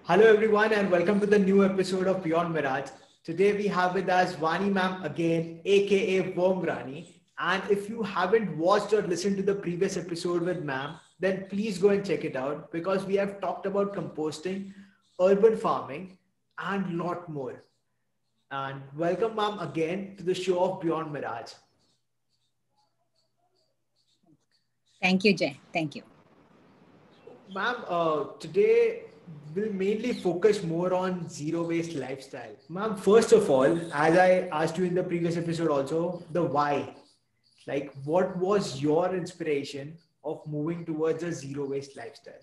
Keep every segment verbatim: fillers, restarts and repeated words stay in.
Hello everyone and welcome to the new episode of Beyond Mirage. Today we have with us Vani ma'am again, aka Worm Rani. And if you haven't watched or listened to the previous episode with ma'am, then please go and check it out because we have talked about composting, urban farming, and lot more. And welcome ma'am again to the show of Beyond Mirage. Thank you, Jay. Thank you. Ma'am, uh, today we'll mainly focus more on zero waste lifestyle. Ma'am, first of all, as I asked you in the previous episode also, the why. Like, what was your inspiration of moving towards a zero waste lifestyle?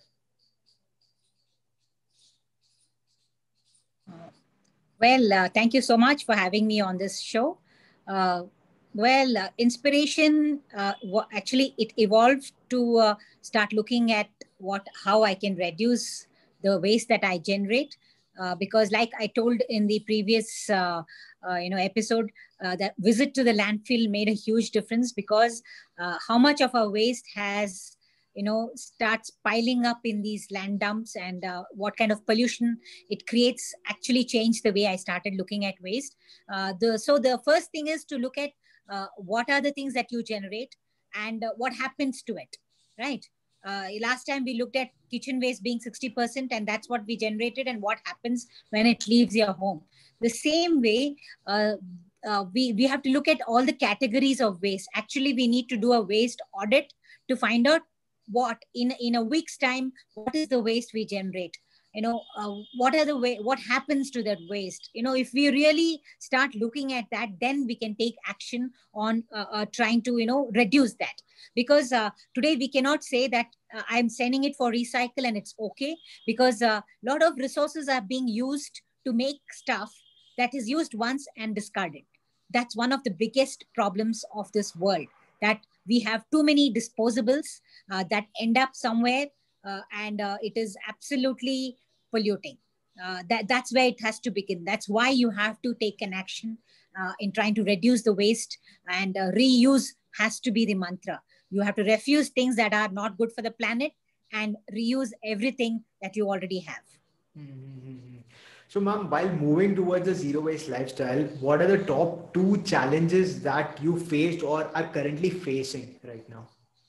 Well, uh, thank you so much for having me on this show. Uh, well, uh, inspiration uh, wa- actually it evolved to uh, start looking at what how I can reduce the waste that I generate. Uh, because, like I told in the previous uh, uh, you know episode, uh, that visit to the landfill made a huge difference because uh, how much of our waste has you know starts piling up in these land dumps and uh, what kind of pollution it creates actually changed the way I started looking at waste. Uh, the so the first thing is to look at uh, what are the things that you generate and uh, what happens to it, right? Uh, last time we looked at kitchen waste being sixty percent, and that's what we generated, and what happens when it leaves your home. The same way, uh, uh, we, we have to look at all the categories of waste. Actually, we need to do a waste audit to find out what in in a week's time what is the waste we generate, you know uh, what are the way what happens to that waste. You know if we really start looking at that, then we can take action on uh, uh, trying to you know reduce that. Because uh, today we cannot say that uh, I'm sending it for recycle and it's okay, because a uh, lot of resources are being used to make stuff that is used once and discarded. That's one of the biggest problems of this world, that we have too many disposables uh, that end up somewhere, uh, and uh, it is absolutely polluting. Uh, that, that's where it has to begin. That's why you have to take an action uh, in trying to reduce the waste, and uh, reuse has to be the mantra. You have to refuse things that are not good for the planet and reuse everything that you already have. Mm-hmm. So, ma'am, while moving towards a zero waste lifestyle, what are the top two challenges that you faced or are currently facing right now?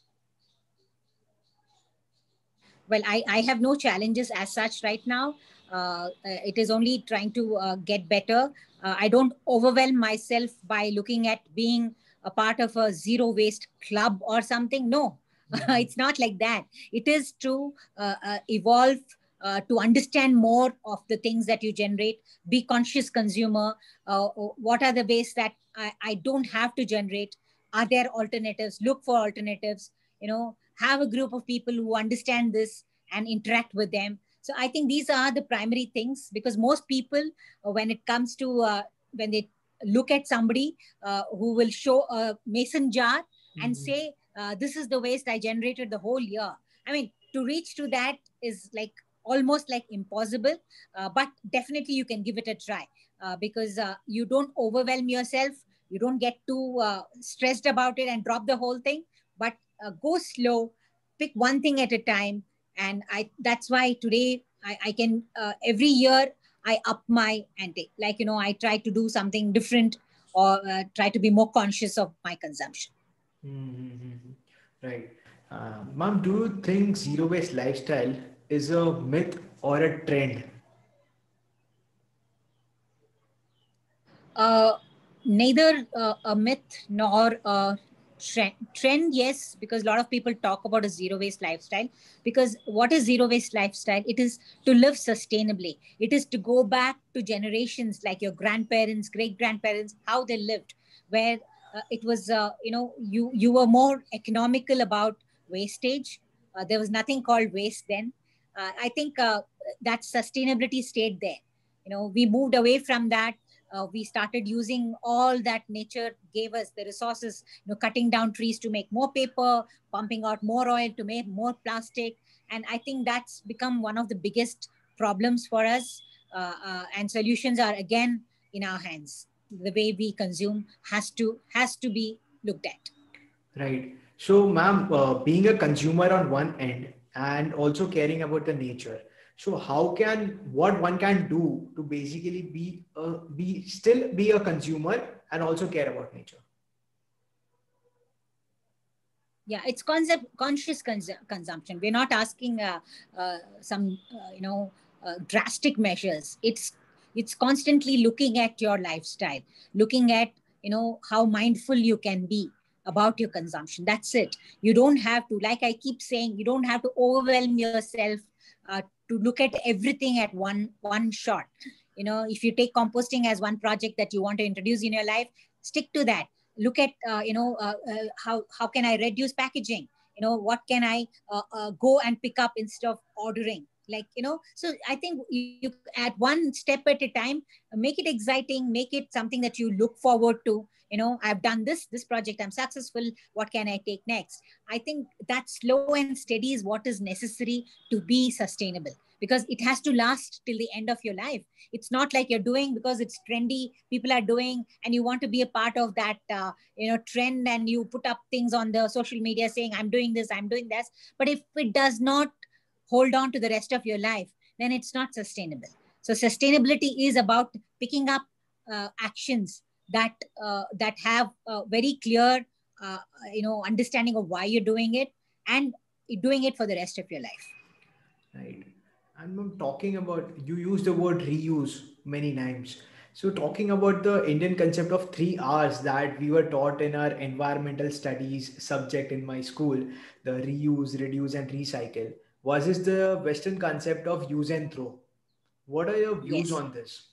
Well, I, I have no challenges as such right now. Uh, uh, it is only trying to uh, get better. Uh, I don't overwhelm myself by looking at being a part of a zero waste club or something. No, Mm-hmm. it's not like that. It is to uh, uh, evolve, uh, to understand more of the things that you generate, be conscious consumer. Uh, what are the ways that I, I don't have to generate? Are there alternatives? Look for alternatives. You know, have a group of people who understand this and interact with them. So I think these are the primary things, because most people, uh, when it comes to uh, when they look at somebody uh, who will show a mason jar and Mm-hmm. say, uh, this is the waste I generated the whole year. I mean, to reach to that is like almost like impossible, uh, but definitely you can give it a try, uh, because uh, you don't overwhelm yourself, you don't get too uh, stressed about it and drop the whole thing, but uh, go slow, pick one thing at a time. And I that's why today i, I can uh, every year I up my ante, like you know I try to do something different, or uh, try to be more conscious of my consumption. Mm-hmm. Right. Uh, ma'am, do you think zero waste lifestyle is a myth or a trend? Uh, Neither uh, a myth nor a trend. Trend, yes, because a lot of people talk about a zero waste lifestyle. Because what is zero waste lifestyle? It is to live sustainably. It is to go back to generations like your grandparents, great grandparents, how they lived, where uh, it was, uh, you know, you you were more economical about wastage. Uh, there was nothing called waste then. Uh, I think uh, that sustainability stayed there. You know, we moved away from that. Uh, we started using all that nature gave us, the resources, you know cutting down trees to make more paper, pumping out more oil to make more plastic. And I think that's become one of the biggest problems for us, uh, uh, and solutions are again in our hands. The way we consume has to has to be looked at. Right. So, ma'am, uh, being a consumer on one end and also caring about the nature. So how can, what one can do to basically be a, be still be a consumer and also care about nature? Yeah, it's concept conscious cons consumption. We're not asking uh, uh, some uh, you know uh, drastic measures. It's it's constantly looking at your lifestyle, looking at you know how mindful you can be about your consumption. That's it. You don't have to, like I keep saying, you don't have to overwhelm yourself uh, to look at everything at one one shot. You know, if you take composting as one project that you want to introduce in your life, stick to that. Look at uh, you know uh, uh, how how can I reduce packaging, you know what can I uh, uh, go and pick up instead of ordering, like you know so I think you at one step at a time, make it exciting, make it something that you look forward to. You know I've done this this project, I'm successful, what can I take next? I think that slow and steady is what is necessary to be sustainable, because it has to last till the end of your life. It's not like you're doing because it's trendy, people are doing, and you want to be a part of that uh, you know trend, and you put up things on the social media saying I'm doing this, I'm doing this. But if it does not hold on to the rest of your life, then it's not sustainable. So sustainability is about picking up uh, actions that uh, that have a very clear uh, you know understanding of why you're doing it, and doing it for the rest of your life. Right. And I'm talking about, you use the word reuse many times. So talking about the Indian concept of three R's that we were taught in our environmental studies subject in my school, the reuse, reduce, and recycle, versus the Western concept of use and throw. What are your views Yes. on this?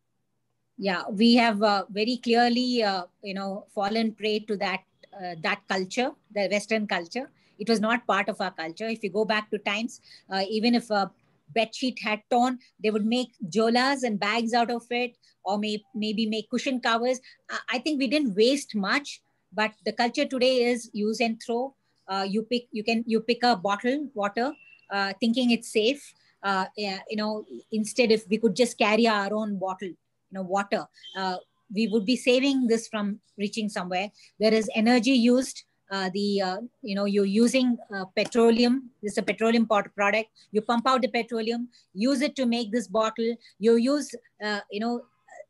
Yeah, we have uh, very clearly uh, you know fallen prey to that uh, that culture, the Western culture. It was not part of our culture. If you go back to times, uh, even if a bed sheet had torn, they would make jolas and bags out of it, or may, maybe make cushion covers. I, I think we didn't waste much, but the culture today is use and throw. Uh, you pick you can you pick a bottle water, uh, thinking it's safe. Uh, yeah, you know instead, if we could just carry our own bottle, you know water, uh, we would be saving this from reaching somewhere. There is energy used, uh, the uh, you know you're using uh, petroleum. This is a petroleum product. You pump out the petroleum, use it to make this bottle. You use uh, you know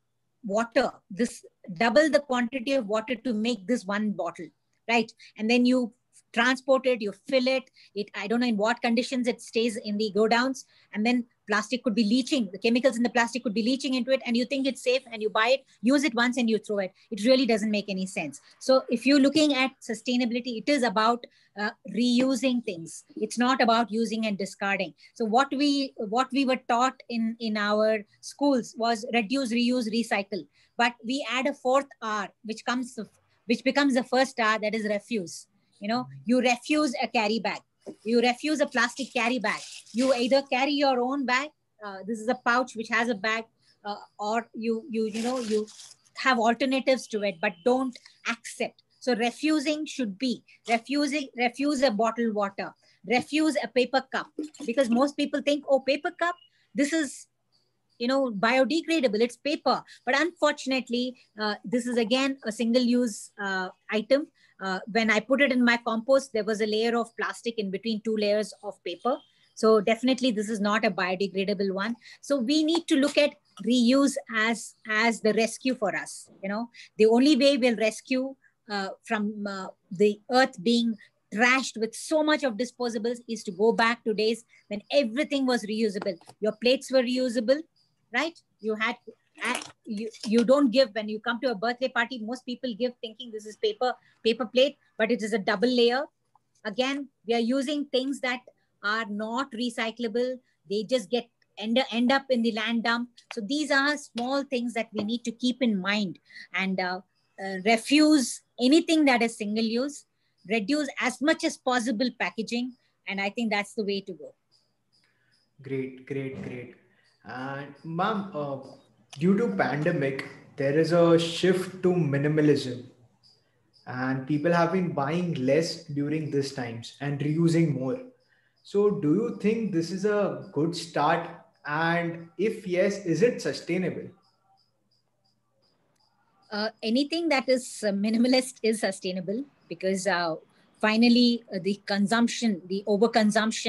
water, this double the quantity of water to make this one bottle, right? And then you transport it, you fill it it I don't know in what conditions it stays in the godowns, and then plastic could be leaching, the chemicals in the plastic could be leaching into it, and you think it's safe, and you buy it, use it once, and you throw it. It really doesn't make any sense. So if you're looking at sustainability, it is about uh, reusing things. It's not about using and discarding. So what we what we were taught in in our schools was reduce, reuse, recycle. But we add a fourth R, which comes which becomes the first R, that is refuse. You know, you refuse a carry bag. You refuse a plastic carry bag. You either carry your own bag. Uh, this is a pouch which has a bag, uh, or you you you know you have alternatives to it, but don't accept. So refusing should be refusing refuse a bottled water, refuse a paper cup, because most people think, oh, paper cup, this is you know biodegradable, it's paper. But unfortunately, uh, this is again a single use uh, item. Uh, when I put it in my compost, there was a layer of plastic in between two layers of paper. So definitely this is not a biodegradable one. So we need to look at reuse as as the rescue for us. You know the only way we'll rescue uh, from uh, the earth being trashed with so much of disposables is to go back to days when everything was reusable. Your plates were reusable, right? You had you you don't give, when you come to a birthday party, most people give thinking this is paper paper plate, but it is a double layer. Again, we are using things that are not recyclable. They just get end, end up in the land dump. So these are small things that we need to keep in mind, and uh, uh, refuse anything that is single use, reduce as much as possible packaging, and I think that's the way to go. Great, great, great. And ma'am, uh, due to pandemic, there is a shift to minimalism, and people have been buying less during these times and reusing more. So, do you think this is a good start? And if yes, is it sustainable? Uh, anything that is uh, minimalist is sustainable, because uh, finally uh, the consumption, the overconsumption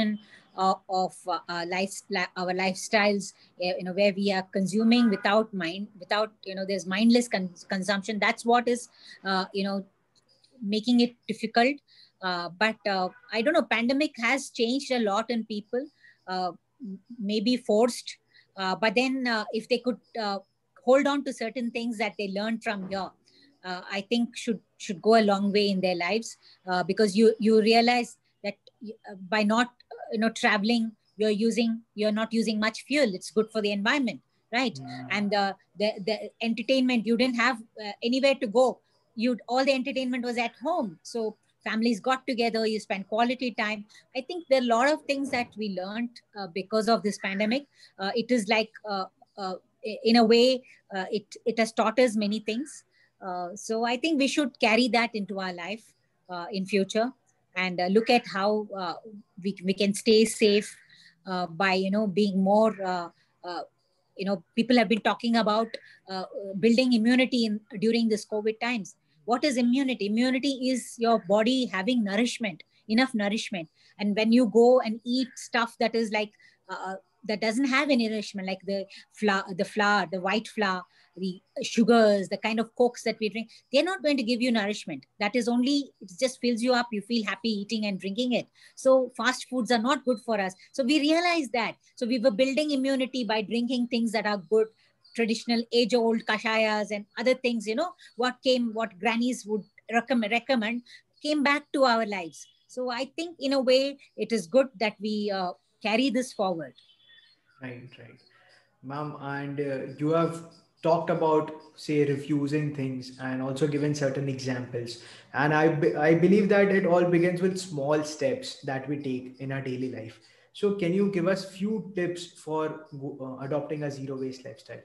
uh, of uh, our, life, our lifestyles, uh, you know, where we are consuming without mind, without, you know, there's mindless con- consumption. That's what is, uh, you know, making it difficult. Uh, but uh, I don't know, pandemic has changed a lot in people, uh, maybe forced. Uh, but then uh, if they could uh, hold on to certain things that they learned from here, uh, I think should should go a long way in their lives, uh, because you you realize that uh, by not uh, you know traveling, you're using you're not using much fuel. It's good for the environment, right? Mm. And uh, the the entertainment, you didn't have uh, anywhere to go. You all the entertainment was at home, so families got together, you spent quality time. I think there are a lot of things that we learned uh, because of this pandemic. Uh, it is like uh, uh, in a way, uh, it it has taught us many things. Uh, so I think we should carry that into our life uh, in future, and uh, look at how uh, we, we can stay safe uh, by you know being more uh, uh, you know people have been talking about uh, building immunity in, during this COVID times. What is immunity? Immunity is your body having nourishment, enough nourishment. And when you go and eat stuff that is like uh, that doesn't have any nourishment, like the flour, the flour, the white flour, the sugars, the kind of cokes that we drink, they're not going to give you nourishment. That is only, it just fills you up. You feel happy eating and drinking it. So fast foods are not good for us. So we realize that. So we were building immunity by drinking things that are good, traditional age old kashayas and other things, you know, what came, what grannies would recommend, recommend came back to our lives. So I think in a way, it is good that we uh, carry this forward. Right, right. Ma'am, and uh, you have talked about, say, refusing things and also given certain examples. And I, be- I believe that it all begins with small steps that we take in our daily life. So, can you give us few tips for uh, adopting a zero waste lifestyle?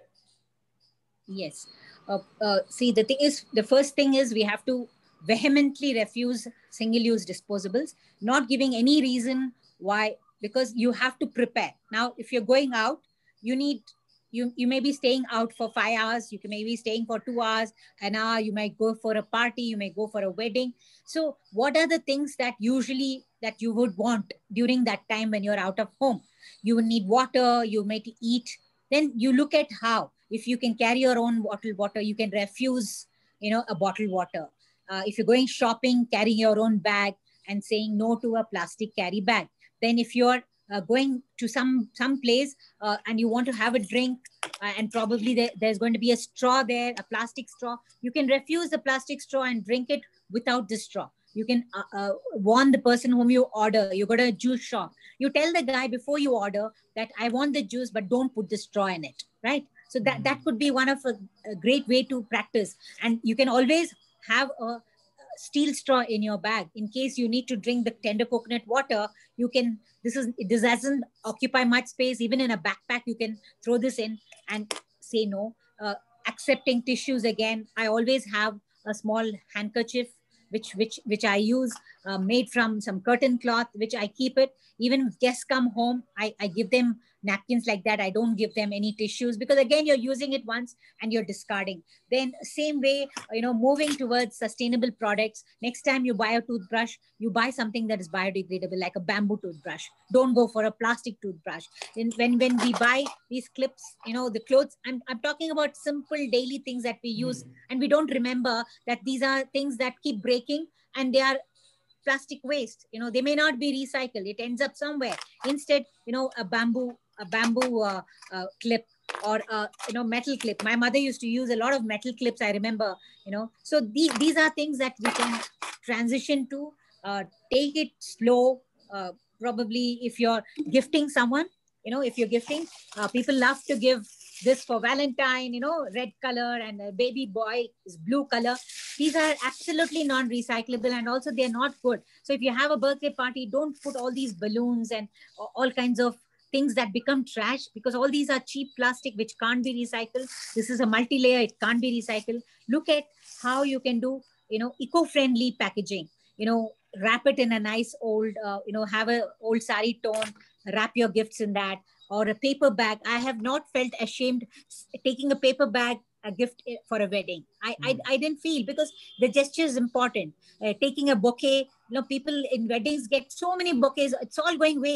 Yes. Uh, uh, see, the thing is, the first thing is we have to vehemently refuse single use disposables, not giving any reason why, because you have to prepare. Now, if you're going out, you need, you, you may be staying out for five hours, you can maybe staying for two hours, an hour, you might go for a party, you may go for a wedding. So, what are the things that usually that you would want during that time when you're out of home? You would need water, you might eat. Then you look at how, if you can carry your own bottled water, you can refuse you know a bottled water. Uh, if you're going shopping, carrying your own bag and saying no to a plastic carry bag. Then if you're uh, going to some some place uh, and you want to have a drink, uh, and probably there, there's going to be a straw there, a plastic straw, you can refuse the plastic straw and drink it without the straw. You can uh, uh, warn the person whom you order. You go to a juice shop, you tell the guy before you order that I want the juice, but don't put the straw in it, right? So that that could be one of a, a great way to practice. And you can always have a steel straw in your bag in case you need to drink the tender coconut water. You can, this is, this doesn't occupy much space. Even in a backpack you can throw this in and say no. uh, Accepting tissues, again, I always have a small handkerchief which which which I use, uh, made from some curtain cloth, which I keep it. Even if guests come home, I, I give them napkins like that. I don't give them any tissues, because again, you're using it once and you're discarding. Then same way, you know, moving towards sustainable products. Next time you buy a toothbrush, you buy something that is biodegradable, like a bamboo toothbrush. Don't go for a plastic toothbrush. Then when when we buy these clips, you know, the clothes, I'm, I'm talking about simple daily things that we use, Hmm. and we don't remember that these are things that keep breaking, and they are plastic waste. You know, they may not be recycled, it ends up somewhere. Instead, you know, a bamboo a bamboo uh, uh, clip, or a, you know, metal clip. My mother used to use a lot of metal clips, I remember. You know, so the, these are things that we can transition to. uh, Take it slow. uh, Probably if you're gifting someone, you know, if you're gifting, uh, people love to give this for Valentine, you know, red color, and a baby boy is blue color. These are absolutely non-recyclable, and also they're not good. So if you have a birthday party, don't put all these balloons and all kinds of things that become trash, because all these are cheap plastic which can't be recycled. This is a multi-layer, it can't be recycled. Look at how you can do, you know, eco-friendly packaging. You know, wrap it in a nice old, uh, you know, have a old sari tone, wrap your gifts in that, or a paper bag. I have not felt ashamed taking a paper bag, a gift for a wedding. I, I, Hmm. I didn't feel, because the gesture is important. Uh, taking a bouquet, you know, people in weddings get so many bouquets. It's all going waste.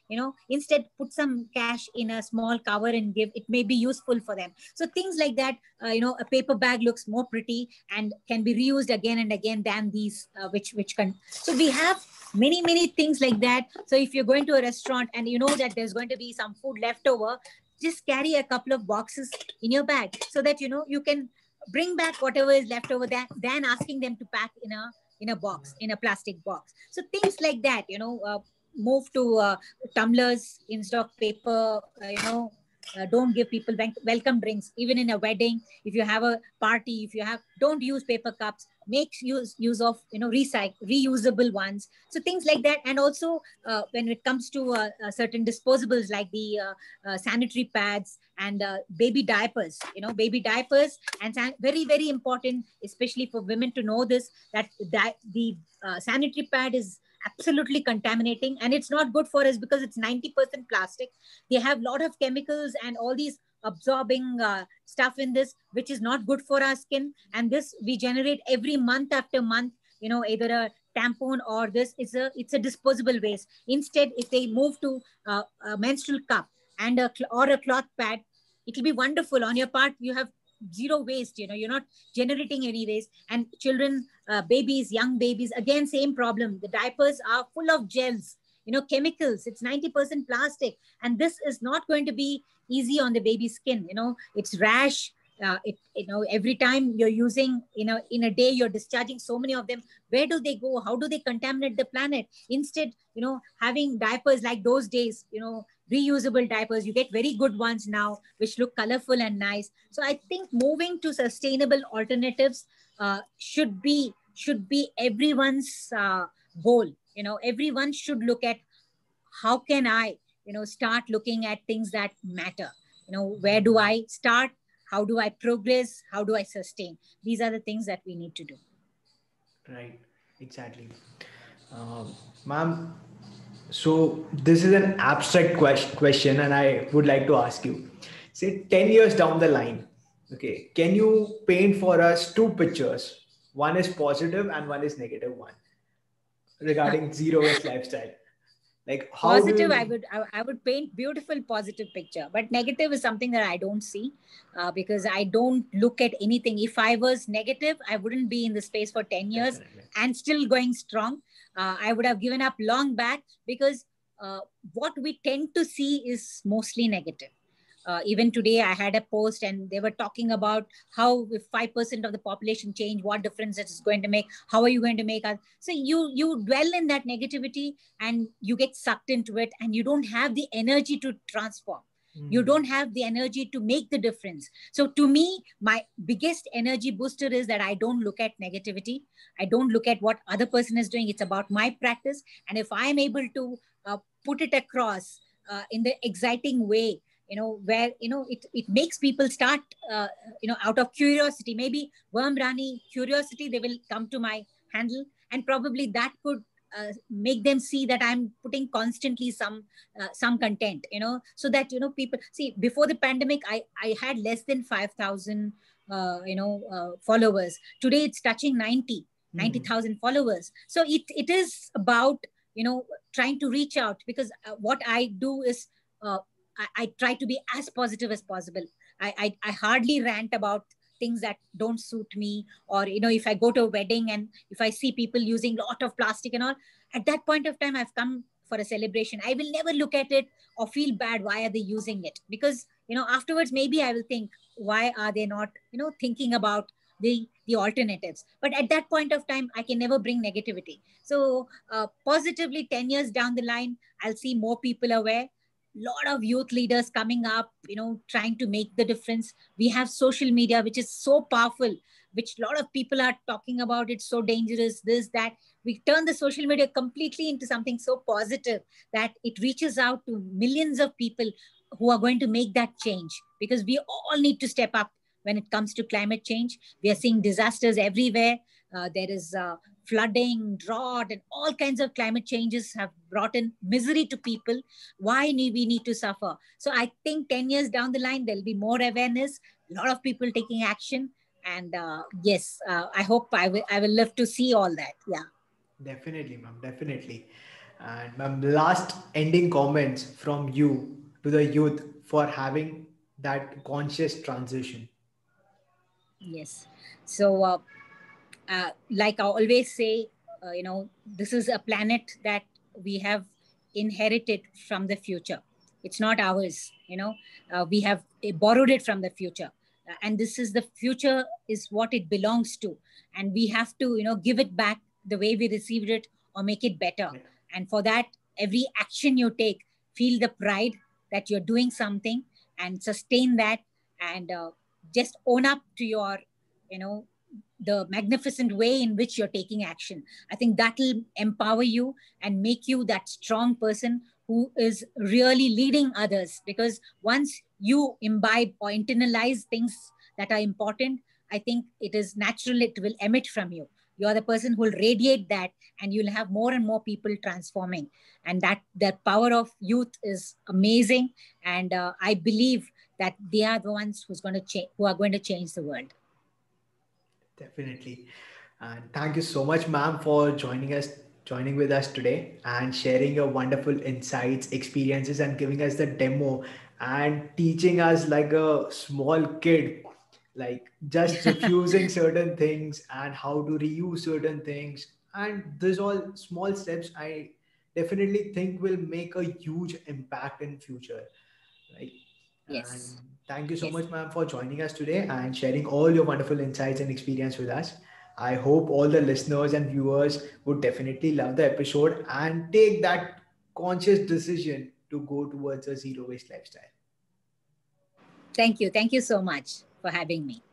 You know, instead put some cash in a small cover and give. It may be useful for them. So things like that. Uh, you know, a paper bag looks more pretty and can be reused again and again than these, uh, which which can. So we have many many things like that. So if you're going to a restaurant and you know that there's going to be some food left over, just carry a couple of boxes in your bag so that you know you can bring back whatever is left over there than asking them to pack in a in a box, in a plastic box. So things like that, you know, uh, move to uh, tumblers instead of paper, uh, you know, uh, don't give people welcome drinks, even in a wedding. If you have a party, if you have, don't use paper cups, make use use of, you know, recycle reusable ones. So things like that. And also uh, when it comes to uh, uh, certain disposables like the uh, uh, sanitary pads and uh, baby diapers, you know, baby diapers and san- very very important, especially for women to know this, that that the uh, sanitary pad is absolutely contaminating, and it's not good for us because it's ninety percent plastic. They have a lot of chemicals and all these absorbing uh, stuff in this, which is not good for our skin. And this we generate every month after month, you know, either a tampon or this is a it's a disposable waste. Instead, if they move to uh, a menstrual cup and a cl- or a cloth pad, it will be wonderful. On your part, you have zero waste, you know, you're not generating any waste. And children, uh, babies, young babies, again same problem. The diapers are full of gels, you know, chemicals. It's ninety percent plastic, and this is not going to be easy on the baby's skin. You know, it's rash. Uh, it, you know, every time you're using, you know, in a day you're discharging so many of them. Where do they go? How do they contaminate the planet? Instead, you know, having diapers like those days, you know, reusable diapers, you get very good ones now which look colorful and nice. So I think moving to sustainable alternatives uh, should be should be everyone's uh, goal. You know, everyone should look at how can I, you know, start looking at things that matter. You know, where do I start? How do I progress? How do I sustain? These are the things that we need to do. Right, exactly. Um, ma'am, so this is an abstract ques- question, and I would like to ask you, say ten years down the line, okay, can you paint for us two pictures? One is positive and one is negative one regarding zero waste lifestyle. Like, how do Positive, I you? would I, I would paint beautiful positive picture, but negative is something that I don't see, uh, because I don't look at anything. If I was negative, I wouldn't be in the space for ten years Definitely. and still going strong. uh, I would have given up long back, because uh, what we tend to see is mostly negative. Uh, even today, I had a post and they were talking about how if five percent of the population change, what difference it is going to make. How are you going to make us? So you, you dwell in that negativity and you get sucked into it, and you don't have the energy to transform. You Mm. don't have the energy to make the difference. So to me, my biggest energy booster is that I don't look at negativity. I don't look at what other person is doing. It's about my practice. And if I'm able to uh, put it across uh, in the exciting way, you know, where, you know, it, it makes people start, uh, you know, out of curiosity, maybe Worm Rani curiosity, they will come to my handle, and probably that could uh, make them see that I'm putting constantly some uh, some content, you know, so that, you know, people see. Before the pandemic, I I had less than five thousand uh, you know uh, followers. Today it's touching ninety ninety Mm. thousand followers. So it it is about, you know, trying to reach out, because uh, what I do is uh, I, I try to be as positive as possible. I, I I hardly rant about things that don't suit me, or, you know, if I go to a wedding and if I see people using a lot of plastic and all, at that point of time, I've come for a celebration. I will never look at it or feel bad, why are they using it? Because, you know, afterwards maybe I will think, why are they not, you know, thinking about the the alternatives? But at that point of time, I can never bring negativity. So uh, positively, ten years down the line, I'll see more people aware, lot of youth leaders coming up, you know, trying to make the difference. We have social media, which is so powerful, which a lot of people are talking about. It's so dangerous, this, that. We turn the social media completely into something so positive that it reaches out to millions of people who are going to make that change, because we all need to step up when it comes to climate change. We are seeing disasters everywhere. Uh, there is uh, flooding, drought, and all kinds of climate changes have brought in misery to people. Why need we need to suffer? So I think ten years down the line, there'll be more awareness, a lot of people taking action. And uh, yes, uh, I hope I will, I will live to see all that. Yeah. Definitely, ma'am. Definitely. And ma'am, last ending comments from you to the youth for having that conscious transition. Yes. So, uh, uh, like I always say, uh, you know, this is a planet that we have inherited from the future. It's not ours, you know, uh, we have uh, borrowed it from the future. Uh, and this is the future, is what it belongs to. And we have to, you know, give it back the way we received it or make it better. Right. And for that, every action you take, feel the pride that you're doing something and sustain that, and uh, just own up to your, you know, the magnificent way in which you're taking action. I think that will empower you and make you that strong person who is really leading others. Because once you imbibe or internalize things that are important, I think it is natural, it will emit from you. You're the person who will radiate that, and you'll have more and more people transforming. And that the power of youth is amazing. And uh, I believe that they are the ones who's going to change, who are going to change the world. Definitely. And thank you so much, ma'am, for joining us, joining with us today and sharing your wonderful insights, experiences, and giving us the demo and teaching us like a small kid, like just refusing certain things and how to reuse certain things. And these all small steps I definitely think will make a huge impact in future. Right. And Yes. thank you so Yes. much, ma'am, for joining us today and sharing all your wonderful insights and experience with us. I hope all the listeners and viewers would definitely love the episode and take that conscious decision to go towards a zero waste lifestyle. Thank you. Thank you so much for having me.